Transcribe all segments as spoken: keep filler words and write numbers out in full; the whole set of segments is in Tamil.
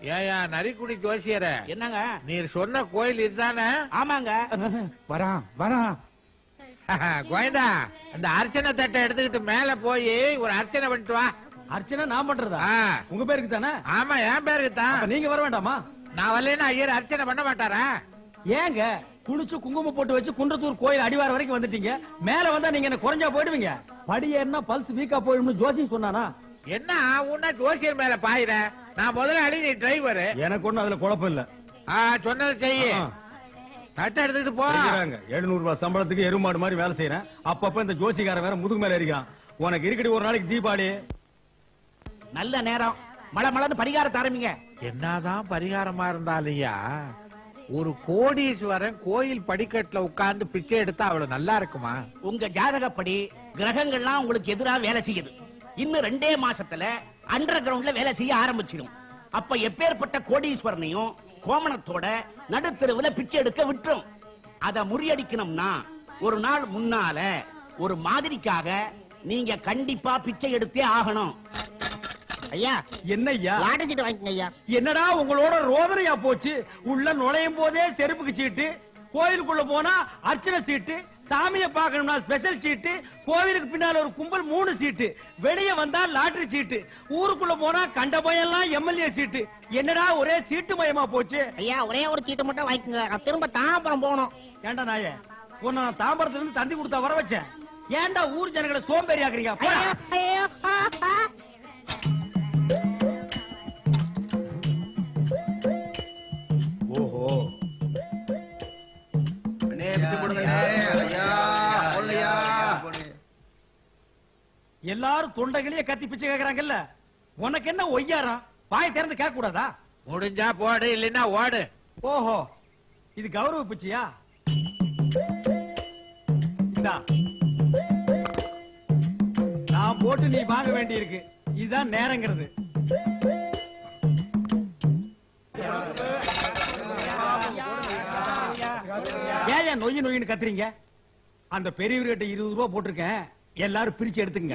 ஏயா நரிக்குடி ஜோசியர என்னங்க நீர் சொன்ன கோயில் இதுதானே? ஆமாங்க. வரான் வரான். கோயந்தா அந்த அர்ச்சனை தட்டை எடுத்துக்கிட்டு மேல போய் ஒரு அர்ச்சனை பண்ணிட்டு வா. அர்ச்சனை நான் பண்றதா? உங்க பேருக்கு தானே? ஆமா என் பேருக்கு தான். நீங்க வர வேண்டாமா? நான் வரலன்னா ஐயர் அர்ச்சனை பண்ண மாட்டாரா? ஏங்க குளிச்சு குங்குமம் போட்டு வச்சு குன்றத்தூர் கோயில் அடிவார வரைக்கும் வந்துட்டீங்க, மேல வந்தா நீங்க என்ன குறைஞ்சா போயிடுவீங்க. படியேறினா பல்ஸ் வீக்கா போயிடும்னு ஜோசியம் சொன்னானா? என்ன உன்ன ஜோசியர் மேல பாயிர? நான் முதல்ல அழி, நீ டிரைவர். எனக்கு ஒண்ணு அதுல குழப்பம் இல்ல. சொன்னதை செய்ய. தட்டை எடுத்துக்கிட்டு போறாங்க. எழுநூறு ரூபாய் சம்பளத்துக்கு எருமாடு மாதிரி வேலை செய்யறேன். அப்பப்ப இந்த ஜோசிக்காரன் வேற முதுகு மேல இருக்கான். உனக்கு இருக்கடி ஒரு நாளைக்கு தீபாவளி. நல்ல நேரம், மழை மழைன்னு பரிகாரத்தை ஆரம்பிங்க. என்னதான் பரிகாரமா இருந்தாலையா, ஒரு கோடீஸ்வரன் கோயில் படிக்கட்டுல உட்கார்ந்து பிச்சை எடுத்தா அவ்வளவு நல்லா இருக்குமா? உங்க ஜாதகப்படி கிரகங்கள்லாம் உங்களுக்கு எதிராக வேலை செய்யுது. இன்னும் ரெண்டே மாசத்துல அண்டர் கிரவுண்ட்ல வேலை செய்ய ஆரம்பிச்சிடும். அப்ப எப்பேற்பட்ட கோடீஸ்வரனையும் கோமணத்தோட நடுத்தெருவுல பிச்சை எடுக்க விட்டுரும். அத முறியடிக்கணும்னா ஒரு நாள் முன்னால ஒரு மாதிரிக்காக நீங்க கண்டிப்பா பிச்சை எடுத்தே ஆகணும். ஐயா என்ன ஐயா? லாட்டரி சீட்டு வாங்கிக்கங்க ஐயா. என்னடா உங்களோட ரோதனையா போச்சு? உள்ள நுழையும் போதே செருப்புக்கு சீட்டு, கோயிலுக்குள்ள போனா அர்ச்சனை சீட்டு, சாமியை பார்க்கணும்னா ஸ்பெஷல் சீட்டு, கோவிலுக்கு பின்னால ஒரு கும்பல் மூணு சீட்டு, வெளியே வந்தா லாட்டரி சீட்டு, ஊருக்குள்ள போனா கண்ட பயெல்லாம் எம்எல்ஏ சீட்டு. என்னடா ஒரே சீட்டு மயமா போச்சு? ஐயா ஒரே ஒரு சீட்டு மட்டும் வாங்கிக்கங்க, நான் திரும்ப தாம்பரம் போகணும். ஏண்டா நாயே, உன்னை நான் தாம்பரத்துல இருந்து தந்தி கொடுத்தா வர வச்சேன். ஏண்டா ஊர் ஜனங்களை சோம்பேறி ஆக்குறீங்க? ஓஹோ, எல்லாரும் தொண்டைகளையே கத்தி பிச்சை கேக்குறாங்கல்ல, உனக்கு என்ன ஒய்யாரம்? வாய் திறந்து கேட்க கூடாதா? முடிஞ்சா போடு, இல்லைன்னா ஓடு. ஓஹோ, இது கௌரவ பிச்சையா? நான் போட்டு நீ வாங்க வேண்டி இருக்கு. இதுதான் நேரங்கிறது. ஏன் நொய்யு நொய்னு கத்துறீங்க? அந்த பெரியவர்கிட்ட இருபது ரூபாய் போட்டிருக்கேன், எல்லாரும் பிரிச்சு எடுத்துங்க.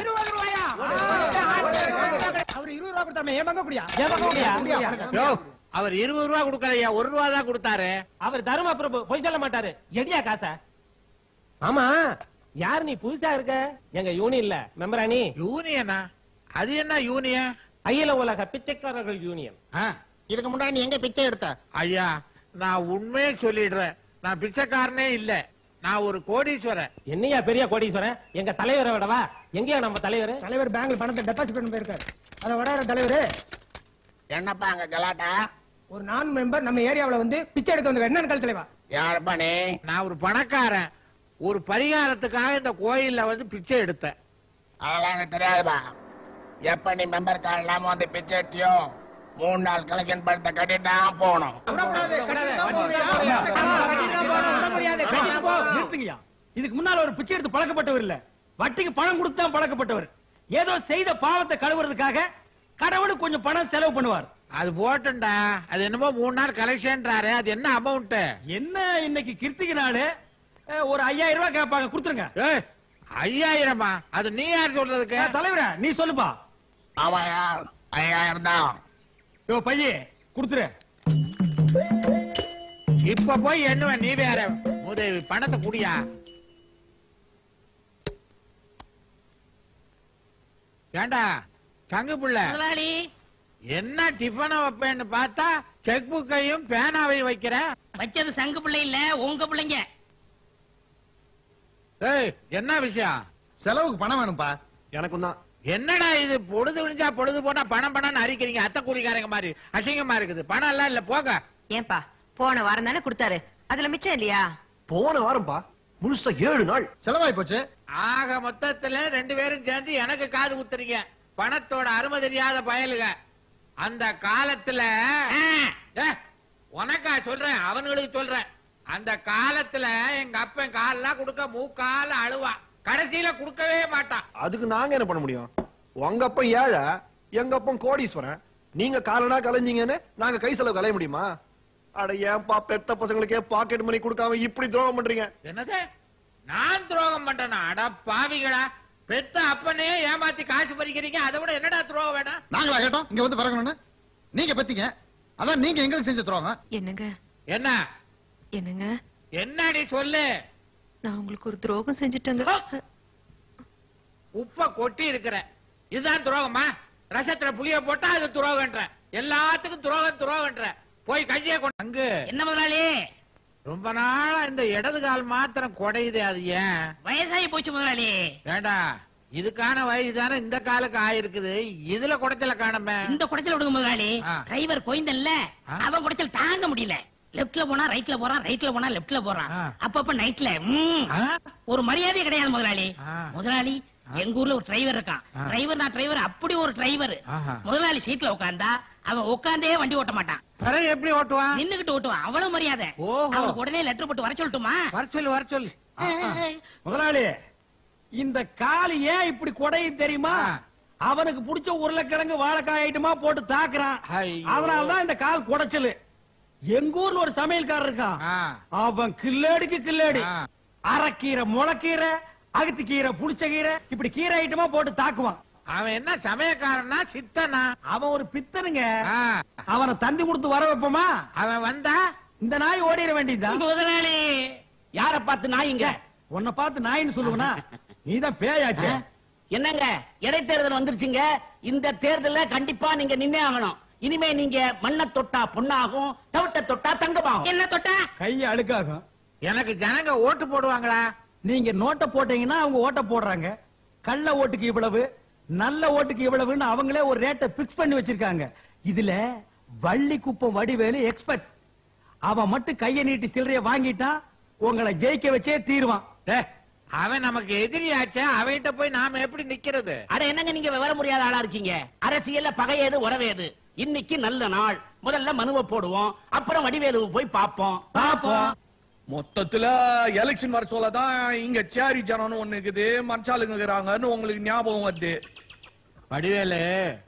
அவர் இருபது ரூபா கொடுக்கலையா, ஒரு ரூபா தான் கொடுத்தாரு. அவர் தர்ம பிரபு, பொய் சொல்ல மாட்டாரு. எடியா காசா? ஆமா, யாரு நீ? புதுசா இருக்க? எங்க யூனியன்ல மெம்பரா நீ? யூனியனா? அது என்ன யூனியன்? அகில உலக பிச்சைக்காரர்கள் யூனியன். இதுக்கு முன்னாடி நீ எங்க பிச்சை எடுத்த? ஐயா நான் உண்மையே சொல்லிடுறேன், நான் பிச்சைக்காரனே இல்ல, நான் ஒரு கோடீஸ்வரன். என்னையா பெரிய கோடீஸ்வரன்? எங்க தலைவரை விடவா? எங்கயா நம்ம தலைவர்? தலைவர் பேங்க்ல பணத்தை டெபாசிட் பண்ணி போயிருக்காரு. அத வராரு தலைவர். என்னப்பா அங்க கலாட்டா? ஒரு நான் மெம்பர் நம்ம ஏரியாவுல வந்து பிச்சை எடுக்க வந்த என்னன்னு கல் தலைவா? யாருப்பா நீ? நான் ஒரு பணக்காரன், ஒரு பரிகாரத்துக்காக இந்த கோயில்ல வந்து பிச்சை எடுத்தேன். அதெல்லாம் எனக்கு தெரியாதுப்பா. எப்ப நீ மெம்பர் கார்டு இல்லாம வந்து பிச்சை எடுத்தியோ, மூணு நாள் கலெக்ஷன் பணத்தை கட்டிட்டு தான் போகணும். நிறுத்துங்கயா. இதுக்கு முன்னால ஒரு பிச்சை எடுத்து பழக்கப்பட்டவர் இல்ல, வட்டிக்கு பணம் கொடுத்து தான் பழக்கப்பட்டவர். ஏதோ செய்த பாவத்தை கழுவுறதுக்காக கடவுளுக்கு கொஞ்சம் பணம் செலவு பண்ணுவார். அது போட்டுண்டா, அது என்னமோ மூணு நாள் கலெக்ஷன்றாரு, அது என்ன அமௌண்ட்? என்ன இன்னைக்கு கிருத்திகை நாளு, ஒரு ஐயாயிரம் ரூபாய் கேட்பாங்க, கொடுத்துருங்க. ஐயாயிரமா? அது நீ யார் சொல்றதுக்கு? தலைவர நீ சொல்லுப்பா. ஆமாயா, ஐயாயிரம் தான். யோ பையே கொடுத்துரு. இப்ப போய் எண்ணுவேன், நீ வேற உதவி பணத்தை குடியா. ஏண்டா சங்கு புள்ள, என்ன டிஃபனை வைப்பேன்னு பார்த்தா செக் புக்கையும் பேனாவையும் வைக்கிற. வச்சது சங்கு பிள்ளை இல்ல, உங்க பிள்ளைங்க. ஏய் என்ன விஷயம்? செலவுக்கு பணம் வேணும்பா. எனக்கும் தான். என்னடா இது, பொழுது விழிஞ்சா பொழுது போனா பணம் பணம் அரிக்கிறீங்க, அத்தை கூலிக்காரங்க மாதிரி அசிங்கமா இருக்குது. பணம் எல்லாம் இல்ல போக. ஏன்பா போன வாரம் தானே கொடுத்தாரு, அதுல மிச்சம் இல்லையா? போன வாரம்பா, முழுசா ஏழு நாள் செலவாய் போச்சு. ஆக மொத்தத்துல ரெண்டு பேரும் சேர்ந்து எனக்கு காது குத்துறீங்க, பணத்தோட அருமை தெரியாத பயலுக. அந்த காலத்துல உனக்கா சொல்றேன், அவனுங்களுக்கு சொல்றேன், அந்த காலத்துல எங்க அப்பன் காலெல்லாம் கொடுக்க மூக்கால அழுவா, கடைசியில கொடுக்கவே மாட்டான். அதுக்கு நாங்க என்ன பண்ண முடியும்? உங்க அப்பன் ஏழை, எங்க அப்பன் கோடீஸ்வரன். நீங்க காலனா கலைஞ்சீங்கன்னு நாங்க கை செலவு கலைய முடியுமா? அட ஏன்பா பெத்த பசங்களுக்கே பாக்கெட் மணி கொடுக்காம இப்படி துரோகம் பண்றீங்க? என்னது நான் துரோகம் பண்றேனா? அட பாவிகளா, பெத்த அப்பனே ஏமாத்தி காசு பறிக்கிறீங்க, அதை விட என்னடா துரோகம் வேணா? நாங்களா கேட்டோம் இங்க வந்து பறக்கணும்னு? நீங்க பெத்தீங்க, அதான் நீங்க எங்களுக்கு செஞ்ச துரோகம். என்னங்க என்ன என்னங்க என்னடி சொல்லு. நான் உங்களுக்கு ஒரு துரோகம் செஞ்சுட்டேங்க. உப்ப கொட்டி இருக்கிற இதுதான் துரோகமா? ரசத்துல புளிய போட்டா அது துரோகன்ற. எல்லாத்துக்கும் துரோகம் துரோகன்ற. போய் கையை கொண்டு அங்கு. என்ன முதலாளி? ரொம்ப நாளா இந்த இடது கால் மாத்திரம் கொடையுது. அது ஏன்? வயசாகி போச்சு முதலாளி. வேண்டா, இதுக்கான வயசு தானே இந்த காலுக்கு ஆயிருக்குது. இதுல குடைச்சல காணமே. இந்த குடைச்சல் விடுங்க முதலாளி. ஆ. டிரைவர் கோயந்தல்ல, ஆ. அவன் குடைச்சல் தாங்க முடியல. லெப்ட்ல போனா ரைட்ல போறான், ரைட்ல போனா லெப்ட்ல போறான். ஆ. அப்பப்ப நைட்ல ஆ? ஒரு மரியாதை கிடையாது முதலாளி. ஆ. முதலாளி எங்க ஊர்ல ஒரு டிரைவர் இருக்கான். ஆ. டிரைவர் நான் டிரைவர் அப்படி ஒரு டிரைவர். ஆஹா. முதலாளி சீட்ல உட்கார்ந்தா அவன் உட்கார்ந்தே வண்டி ஓட்ட மாட்டான். பிறகு எப்படி ஓட்டுவான்? நின்னுகிட்டு ஓட்டுவான். அவ்வளவு மரியாதை. ஓஹோ. அவனுக்கு உடனே லெட்டர் போட்டு வர சொல்லட்டுமா? வர சொல்லு வர சொல்லு. முதலாளி, இந்த கால் ஏன் இப்படி கொடையும் தெரியுமா? ஆ. அவனுக்கு பிடிச்ச உருளைக்கிழங்கு வாழைக்காய் ஐட்டமா போட்டு தாக்குறான். ஐயோ. அதனாலதான் இந்த கால் குடைச்சலு. எங்க ஊர்ல ஒரு சமையல்காரர் இருக்கான். ஆ. அவன் கில்லேடிக்கு கில்லேடி. ஆ. அரைக்கீரை, முளைக்கீரை, அகத்தி கீரை, புளிச்ச கீரை, இப்படி கீரை ஐட்டமா போட்டு தாக்குவான். அவன் என்ன சமயக்காரனா சித்தனா? அவன் ஒரு பித்தனுங்க. ஆ. அவனை தந்தி கொடுத்து வர வைப்போமா? அவன் வந்தா இந்த நாய் ஓடிட வேண்டியதுதான். முதலாளி யார பார்த்து நாயிங்க? உன்னை பார்த்து நாயின்னு சொல்லுவனா? நீதான் பேயாச்சே. என்னங்க இடைத்தேர்தல் வந்துருச்சுங்க. இந்த தேர்தல்ல கண்டிப்பா நீங்க நின்னே ஆகணும். இனிமே நீங்க மண்ண தொட்டா பொண்ணாகும், தவிட்ட தொட்டா தங்கமாகும். என்ன தொட்டா கைய அழுக்காகும். எனக்கு ஜனங்க ஓட்டு போடுவாங்களா? நீங்க நோட்டை போட்டீங்கன்னா அவங்க ஓட்ட போடுறாங்க. கள்ள ஓட்டுக்கு இவ்வளவு, நல்ல ஓட்டுக்கு இவ்வளவுன்னு அவங்களே ஒரு ரேட்டை பிக்ஸ் பண்ணி வச்சிருக்காங்க. இதுல வள்ளி குப்பம் வடிவேலு எக்ஸ்பர்ட். அவன் மட்டும் கைய நீட்டி சில்லறைய வாங்கிட்டா உங்களை ஜெயிக்க வச்சே தீருவான். டேய், அவன் நமக்கு எதிரியாச்சே. அவன்கிட்ட போய் நாம எப்படி நிக்கிறது? அட என்னங்க நீங்க விவரம் முடியாத ஆளா இருக்கீங்க. அரசியல்ல பகையேது உறவேது. இன்னைக்கு நல்ல நாள். முதல்ல மனுவை போடுவோம், அப்புறம் வடிவேலுவை போய் பாப்போம் பாப்போம் மொத்தத்துல எலெக்ஷன் வர சொல்லதான் இங்க சேரி ஜனம்னு ஒண்ணு இருக்குது, மனுஷாளுங்க இருக்கிறாங்கன்னு உங்களுக்கு ஞாபகம் வருது. வடிவேலு,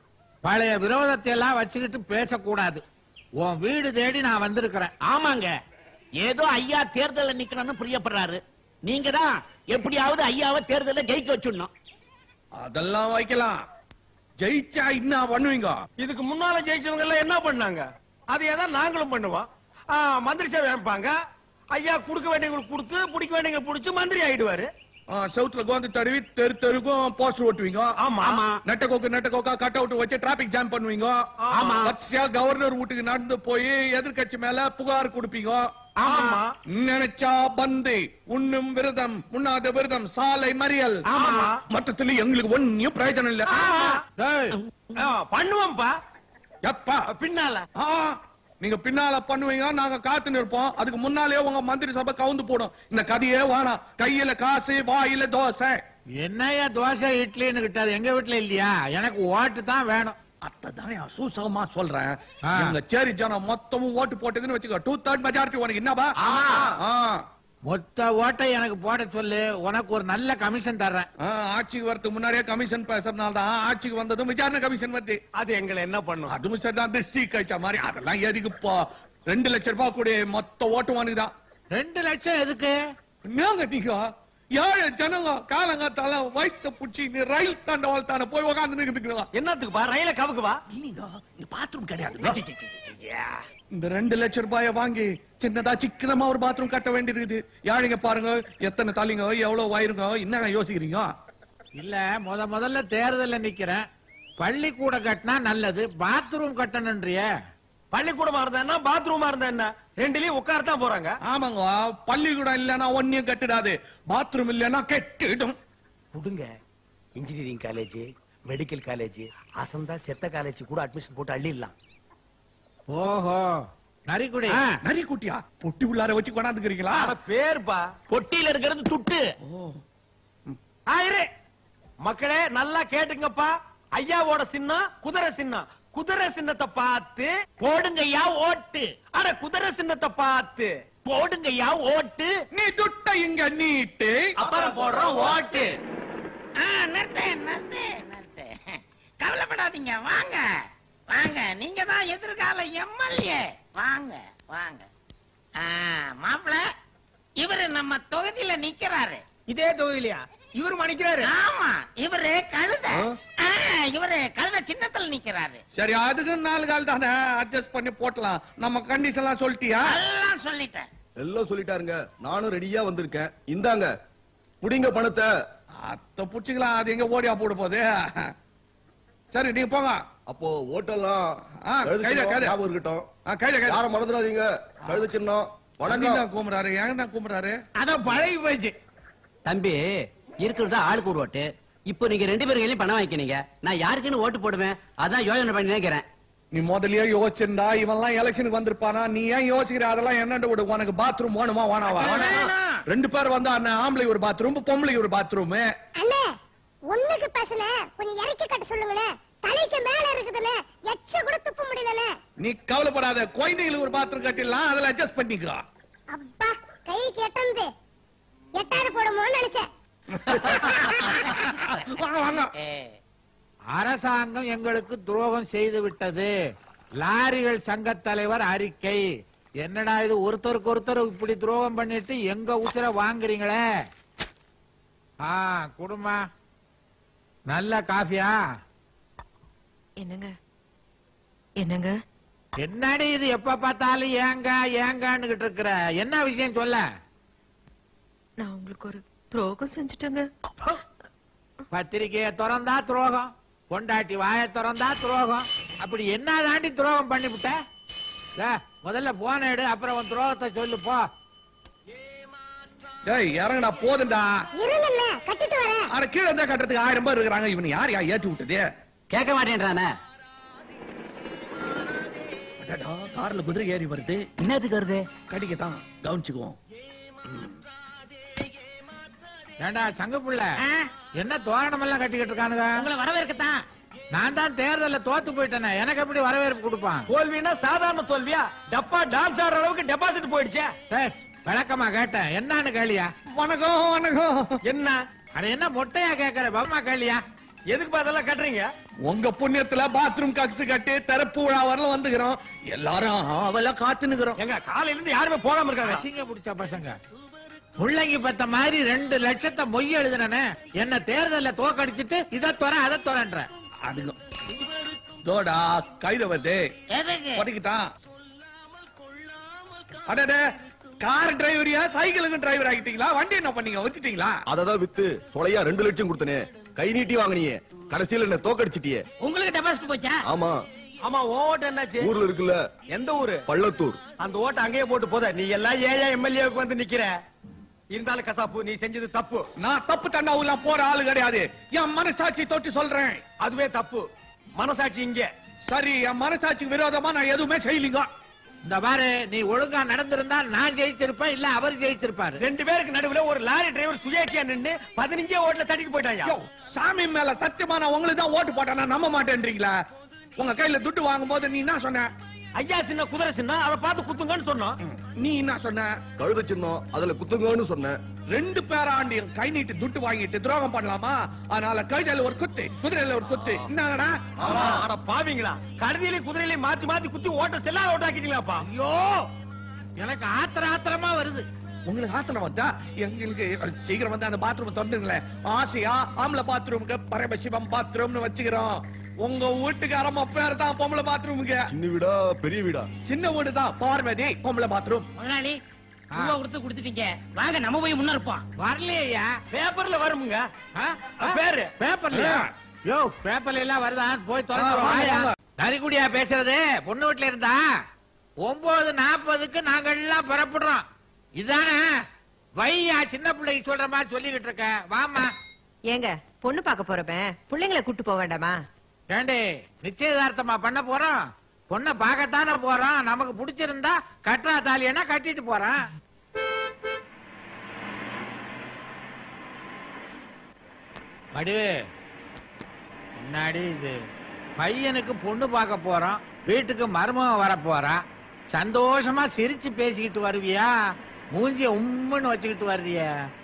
பழைய விரோதத்தை எல்லாம் வச்சுக்கிட்டு பேசக்கூடாது. உன் வீடு தேடி நான் வந்திருக்கிறேன். ஆமாங்க, ஏதோ ஐயா தேர்தல்ல நிக்கணும்னு பிரியப்படுறாரு. நீங்க தான் எப்படியாவது ஐயாவை தேர்தல்ல ஜெயிக்க வச்சுடணும். அதெல்லாம் வைக்கலாம். ஜெயிச்சா என்ன பண்ணுவீங்க? இதுக்கு முன்னால ஜெயிச்சவங்க எல்லாம் என்ன பண்ணாங்க? அதையே தான் நாங்களும் பண்ணுவோம். ஆ, மந்திரி சேவை அமைப்பாங்க. ஐயா குடுக்க வேண்டியவங்களுக்கு கொடுத்து, பிடிக்க வேண்டியவங்களுக்கு பிடிச்சு மந்திரி ஆயிடுவாரு. சவுத்துல கோந்து தடவி தெரு தெருக்கும் போஸ்டர் ஓட்டுவீங்க. ஆமா ஆமா. நெட்டக்கோக்கு நெட்டக்கோக்கா கட் அவுட் வச்சு டிராபிக் ஜாம் பண்ணுவீங்க. ஆமா. வரிசையா கவர்னர் வீட்டுக்கு நடந்து போய் எதிர்கட்சி மேல புகார் கொடுப்பீங்க. ஆமா. நினைச்சா பந்து, உண்ணும் விரதம், உண்ணாத விரதம், சாலை மறியல். ஆமா. மொத்தத்துல எங்களுக்கு ஒன்னும் பிரயோஜனம் இல்ல. டேய், பண்ணுவோம்பா. எப்பா? பின்னால. ஆ, நீங்க பின்னால பண்ணுவீங்க, நாங்க காத்து நிற்போம். அதுக்கு முன்னாலே உங்க மந்திரி சபை கவுந்து போடும். இந்த கதையே வேணாம். கையில காசு, வாயில தோசை. என்னையா தோசை இட்லின்னு கிட்டாது? எங்க வீட்டுல இல்லையா? எனக்கு ஓட்டு தான் வேணும். அதான் சூசகமா சொல்றேன். ஆ. எங்க சேரி ஜனம் மொத்தமும் ஓட்டு போட்டதுன்னு வச்சுக்கோ, டூ தேர்ட் மெஜாரிட்டி உனக்கு என்னவா? ஆ. மொத்த ஓட்டை எனக்கு போட சொல்லு. உனக்கு ஒரு நல்ல கமிஷன் தர்றேன். ஆ, ஆட்சிக்கு வரதுக்கு முன்னாடியே கமிஷன் பேசுறதுனால தான் ஆட்சிக்கு வந்ததும் விசாரணை கமிஷன் வருது. அது எங்களை என்ன பண்ணும்? அதுவும் சரிதான், திருஷ்டி கழிச்ச மாதிரி. அதெல்லாம் எதுக்குப்பா? ரெண்டு லட்சம் ரூபாய் கூட மொத்த ஓட்டு வாங்குதான். ரெண்டு லட்சம் எதுக்கு? என்னங்க நீங்க ஏழு ஜனங்க காலங்காத்தால வயிற்று புடிச்சு நீ ரயில் தாண்டவாள் தானே போய் உக்காந்து நிக்குதுங்களா? என்னத்துக்குப்பா? ரயில கவுக்குவா? பாத்ரூம் கிடையாது. இந்த ரெண்டு லட்சம் ரூபாய வாங்கி சின்னதா சிக்கனமா ஒரு பாத்ரூம் கட்ட வேண்டியிருக்குது. யாழிங்க பாருங்க, எத்தனை தலைங்க, எவ்வளவு வயிறுங்க. என்னங்க யோசிக்கிறீங்க? இல்ல, முத முதல்ல தேர்தல்ல நிக்கிறேன். பள்ளிக்கூடம் கட்டினா நல்லது, பாத்ரூம் கட்டணும்ன்றிய. பள்ளிக்கூடமா இருந்தா என்ன, பாத்ரூமா இருந்தா என்ன, ரெண்டுலயும் உட்காரத்தான் போறாங்க. ஆமாங்க, பள்ளிக்கூடம் இல்லன்னா ஒன்னும் கட்டிடாது, பாத்ரூம் இல்லன்னா கெட்டிடும். புடுங்க. இன்ஜினியரிங் காலேஜ், மெடிக்கல் காலேஜ், அசந்தா செத்த காலேஜ் கூட அட்மிஷன் போட்டு அள்ளிடலாம். ஓஹோ, நரிக்குடி. நரிக்குட்டியா? பொட்டி உள்ளார வச்சு கொண்டாந்துக்கிறீங்களா? பேர்பா. பொட்டியில இருக்கிறது துட்டு. ஆயிரு மக்களே, நல்லா கேட்டுங்கப்பா. ஐயாவோட சின்னம் குதிரை சின்னம். குதிரை சின்னத்தை பார்த்து போடுங்கய்யா ஓட்டு. அட குதிரை சின்னத்தை பார்த்து போடுங்கய்யா ஓட்டு. நீ துட்ட இங்க நீட்டு, அப்புறம் போடுறோம் ஓட்டு. நிறுத்து நிறுத்து நிறுத்து. கவலைப்படாதீங்க, வாங்க வாங்க. நீங்க தான் எதிர்கால எம்எல்ஏ. வாங்க வாங்க. மாப்பிள்ள, இவரு நம்ம தொகுதியில நிக்கிறாரு. இதே தொகுதியிலயா? இவரு மணிக்கிறாரு. ஆமா, இவரு கழுத. இவரு கழுத சின்னத்துல நிக்கிறாரு. சரி, அதுக்கு நாலு கால் தானே, அட்ஜஸ்ட் பண்ணி போட்டலாம். நம்ம கண்டிஷன் எல்லாம் சொல்லிட்டியா? எல்லாம் சொல்லிட்டேன். எல்லாம் சொல்லிட்டாருங்க. நானும் ரெடியா வந்திருக்கேன். இந்தாங்க புடிங்க பணத்தை. அத்த புடிச்சுக்கலாம். அது எங்க ஓடியா போட போகுது? சரி, நீங்க போங்க. அப்போ ஓட்டெல்லாம் கையில கையில இருக்கட்டும். கையில கையில யாரும் மறந்துடாதீங்க. கழுத சின்னம். வணக்கம். கூப்பிடுறாரு. ஏங்க கூப்பிடுறாரு? அதான் பழகி போயிடுச்சு. தம்பி, இருக்கிறதா ஆளுக்கு ஒரு ஓட்டு. இப்போ நீங்க ரெண்டு பேரும் கையிலயும் பணம் வாங்கிக்கிறீங்க. நான் யாருக்குன்னு ஓட்டு போடுவேன்? அதான் யோசனை பண்ணி நினைக்கிறேன். நீ முதல்லயே யோசிச்சிருந்தா இவெல்லாம் எலெக்ஷனுக்கு வந்திருப்பானா? நீ ஏன் யோசிக்கிற? அதெல்லாம் என்னண்டு விடு. உனக்கு பாத்ரூம் வேணுமா வேணாவா? ரெண்டு பேர் வந்தா அண்ணன், ஆம்பளை ஒரு பாத்ரூம், பொம்பளை ஒரு பாத்ரூம். அண்ணே, ஒண்ணுக்கு பேசல, கொஞ்சம் இறக்கி கட்ட சொல்லுங்களே. தலைக்கு மேல இருக்குதுன்னு எச்ச கூட துப்ப முடியலனே. நீ கவலைப்படாத, குழந்தைகளுக்கு ஒரு பாத்ரூம் கட்டிடலாம். அதுல அட்ஜஸ்ட் பண்ணிக்கோ. அப்பா, கைக்கு எட்டந்து எட்டாவது போடுமோன்னு நினைச்சேன். வாங்க வாங்க. அரசாங்கம் எங்களுக்கு துரோகம் செய்து விட்டது. லாரிகள் சங்க தலைவர் அறிக்கை. என்னடா இது, ஒருத்தருக்கு ஒருத்தர் இப்படி துரோகம் பண்ணிட்டு எங்க உசுர வாங்குறீங்களே? ஆ, குடுமா நல்ல காஃபியா? என்னங்க என்னங்க என்னடி இது, எப்ப பார்த்தாலும் ஏங்க ஏங்கன்னு இருக்கிற? என்ன விஷயம் சொல்ல? நான் உங்களுக்கு ஒரு துரோகம் செஞ்சுட்டேங்க. பத்திரிகையை திறந்தா துரோகம், பொண்டாட்டி வாய திறந்தா துரோகம். அப்படி என்ன தாண்டி துரோகம் பண்ணிவிட்ட? முதல்ல போன எடு, அப்புறம் உன் துரோகத்தை சொல்லு போ. டேய், இறங்கடா, போதுண்டா. இருங்கண்ணே, கட்டிட்டு வரேன். அட, கீழ இருந்தா கட்டுறதுக்கு ஆயிரம் பேர் இருக்கிறாங்க. இவன் யார் யா ஏற்றி விட்டதே? கேட்க மாட்டேன்றானே. கார்ல குதிரை ஏறி வருது. என்னத்துக்கு வருது? கடிக்கத்தான். கவனிச்சுக்குவோம். ஏண்டா சங்க புள்ள, என்ன தோரணம் எல்லாம் கட்டிக்கிட்டு இருக்கானுங்க? உங்களை வரவேற்கத்தான். நான் தான் தேர்தல்ல தோத்து போயிட்டேனே, எனக்கு எப்படி வரவேற்பு கொடுப்பான்? தோல்வினா சாதாரண தோல்வியா? டப்பா டான்ஸ் ஆடுற அளவுக்கு டெபாசிட் போயிடுச்சே. சரி, விளக்கமா கேட்டேன். என்னன்னு கேளியா? வணக்கம் வணக்கம். என்ன அட, என்ன மொட்டையா கேக்குற? பம்மா கேளியா? எதுக்கு அதெல்லாம் கட்டுறீங்க? உங்க புண்ணியத்துல பாத்ரூம் கக்ஸ் கட்டி திறப்பு விழா வரல வந்துக்கிறோம். எல்லாரும் அவள காத்து நிக்கிறோம். எங்க காலையில இருந்து யாருமே போகாம இருக்காங்க. அசிங்க பிடிச்ச பசங்க. முள்ளங்கி பத்த மாதிரி ரெண்டு லட்சத்தை மொய் எழுதுனே, என்ன தேர்தல்ல தோக்கடிச்சிட்டு இதை துற அதை துறன்ற. அதுக்கு தோடா கைத வந்து எதுக்கு? படிக்கிட்டான். அடடே, கார் டிரைவரியா சைக்கிளுக்கு டிரைவர் ஆகிட்டீங்களா? வண்டி என்ன பண்ணீங்க? வச்சுட்டீங்களா? அததான் வித்து சொலையா ரெண்டு லட்சம் கொடுத்தனே. கை நீட்டி வாங்கினியே, கடைசியில என்ன தோக்கடிச்சிட்டியே. உங்களுக்கு டெபாசிட் போச்சா? ஆமா. ஆமா, ஓட்டு என்னாச்சு? ஊர்ல இருக்குல்ல. எந்த ஊரு? பள்ளத்தூர். அந்த ஓட்டு அங்கேயே போட்டு போத. நீ எல்லாம் ஏன் எம்எல்ஏவுக்கு வந்து நிக்கிற? இருந்தாலும் கசாப்பு, நீ செஞ்சது தப்பு. நான் தப்பு தண்டாவுலாம் போற ஆளு கிடையாது. என் மனசாட்சி தொட்டு சொல்றேன். அதுவே தப்பு. மனசாட்சி இங்க. சரி, என் மனசாட்சிக்கு விரோதமா நான் எதுவுமே செய்யலீங்க. இந்த பாரு, நீ ஒழுங்கா நடந்திருந்தா நான் ஜெயிச்சிருப்பேன், இல்ல அவர் ஜெயிச்சிருப்பாரு. ரெண்டு பேருக்கு நடுவுல ஒரு லாரி டிரைவர் சுயேட்சியா நின்னு பதினஞ்சே ஓட்டுல தட்டிட்டு போயிட்டாயா? சாமி மேல சத்தியமா நான் உங்களுக்கு தான் ஓட்டு போட்டேன். நான் நம்ப மாட்டேன்றீங்களா? உங்க கையில துட்டு வாங்கும் போது நீ என்ன சொன்ன? ஐயா சின்ன குதிரை சின்ன, அதை பார்த்து குத்துங்கன்னு சொன்னோம். நீ என்ன சொன்ன? கழுத சின்னம், அதுல குத்துங்கன்னு சொன்னேன். ரெண்டு பேராண்டி கை நீட்டு துட்டு வாங்கிட்டு துரோகம் பண்ணலாமா? அதனால கழுதையில ஒரு குத்து, குதிரையில ஒரு குத்து. என்னடா? அட பாவீங்களா, கழுதியிலே குதிரையிலே மாத்தி மாத்தி குத்தி ஓட்ட செல்லாத ஓட்டாக்கிட்டீங்களாப்பா. ஐயோ, எனக்கு ஆத்திர ஆத்திரமா வருது. உங்களுக்கு ஆத்திரம் வந்தா எங்களுக்கு சீக்கிரம் வந்து அந்த பாத்ரூம் திறந்துங்களேன். ஆசையா ஆம்பளை பாத்ரூமுக்கு பரமசிவம் பாத்ரூம்னு வச்சுக்கிறோம். உங்க வீட்டுக்காரம்மா பேர் தான் பொம்பளை பாத்ரூமுக்கு. சின்ன வீடா பெரிய வீடா? சின்ன வீடு தான், பார்வதி பொம்பளை பாத்ரூம். முதலாளி, ரூபா கொடுத்து கொடுத்துட்டீங்க, வாங்க நம்ம போய் முன்ன இருப்போம். வரலையா? பேப்பர்ல வருமுங்க. ஆ? பேரு பேப்பர்ல? யோ, பேப்பர்ல எல்லாம் வருதா? போய் ஆ, வாங்க, திறந்து வாங்க. நரிக்குடியா பேசுறது? பொண்ணு வீட்டுல இருந்தா ஒன்பது நாற்பதுக்கு நாங்க எல்லாம் புறப்படுறோம். இதானே வையா சின்ன பிள்ளைக்கு சொல்ற மாதிரி சொல்லிக்கிட்டு இருக்க. வாமா. ஏங்க, பொண்ணு பார்க்க போறப்ப பிள்ளைங்களை கூட்டு போக வேண்டாமா? ஏண்டி, நிச்சயதார்த்தமா பண்ண போறோம்? பொண்ணை பார்க்கத்தானே போறோம். நமக்கு பிடிச்சிருந்தா கட்டுறா தாலியனா கட்டிட்டு போறோம். வடிவு, முன்னாடி இது பையனுக்கு பொண்ணு பார்க்க போறோம், வீட்டுக்கு மருமகன் வர போறா. சந்தோஷமா சிரிச்சு பேசிக்கிட்டு வருவியா, மூஞ்சிய உம்முன்னு வச்சுக்கிட்டு வர்றிய?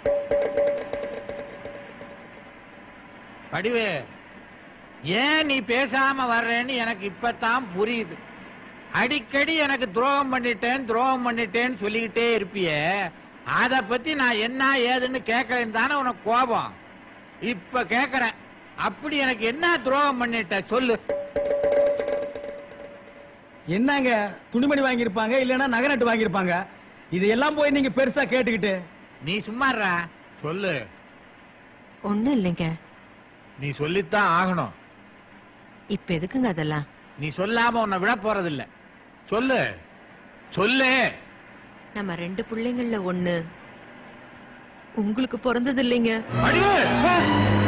வடிவு, ஏன் நீ பேசாம வர்றேன்னு எனக்கு இப்பதான் புரியுது. அடிக்கடி எனக்கு துரோகம் பண்ணிட்டேன் துரோகம் பண்ணிட்டேன்னு சொல்லிக்கிட்டே இருப்பிய. அத பத்தி நான் என்ன ஏதுன்னு கேட்கலன்னு தானே உனக்கு கோபம். இப்ப கேக்குறேன், அப்படி எனக்கு என்ன துரோகம் பண்ணிட்ட சொல்லு. என்னங்க துணிமணி வாங்கியிருப்பாங்க, இல்லன்னா நகை நட்டு வாங்கியிருப்பாங்க. இதெல்லாம் போய் நீங்க பெருசா கேட்டுக்கிட்டு. நீ சும்மாறா, சொல்லு. ஒண்ணும் இல்லைங்க. நீ சொல்லித்தான் ஆகணும். இப்ப எதுக்குங்க அதெல்லாம்? நீ சொல்லாம உன்னை விட போறதில்ல. சொல்லு சொல்லு. நம்ம ரெண்டு பிள்ளைங்கள்ல ஒண்ணு உங்களுக்கு பிறந்தது இல்லைங்க. அடியே